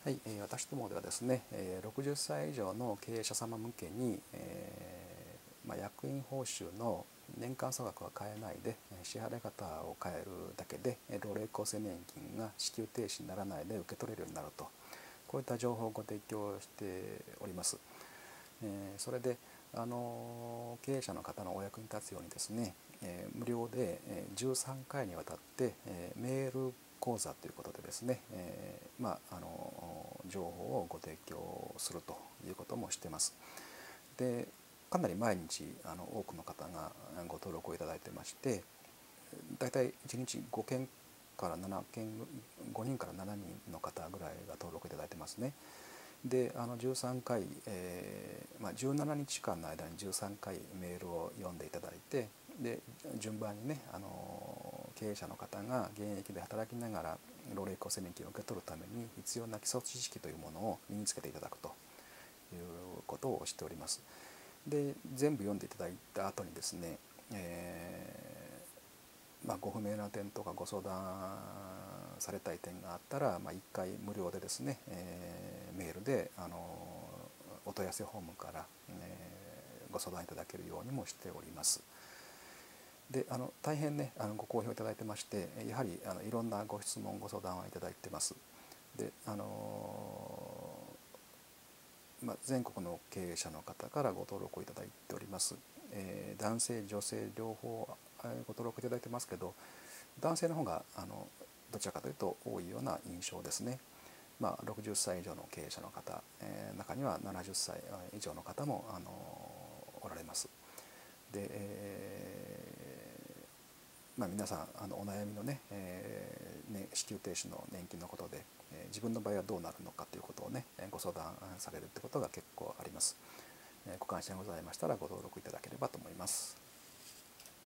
はい、私どもではですね、60歳以上の経営者様向けに、役員報酬の年間総額は変えないで支払い方を変えるだけで老齢厚生年金が支給停止にならないで受け取れるようになると、こういった情報をご提供しております。それで経営者の方のお役に立つようにですね、無料で13回にわたってメール講座ということでですね、情報をご提供するということもしています。でかなり毎日多くの方がご登録をいただいてまして、だいたい1日5件から7件、5人から7人の方ぐらいが登録いただいてますね。で13回、17日間の間に13回メールを読んでいただいて、で順番にね経営者の方が現役で働きながら老齢厚生年金を受け取るために必要な基礎知識というものを身につけていただくということをしております。で全部読んでいただいた後にですね、ご不明な点とかご相談されたい点があったら、1回無料でですね、メールでお問い合わせフォームから、ご相談いただけるようにもしております。で大変ねご好評いただいてまして、やはりいろんなご質問ご相談をいただいてます。で全国の経営者の方からご登録をいただいております。男性女性両方ご登録いただいてますけど、男性の方がどちらかというと多いような印象ですね。60歳以上の経営者の方、中には70歳以上の方もおられます。で、皆さんお悩みのね、支給停止の年金のことで、自分の場合はどうなるのかということをねご相談されるってことが結構あります。ご関心ございましたらご登録いただければと思います。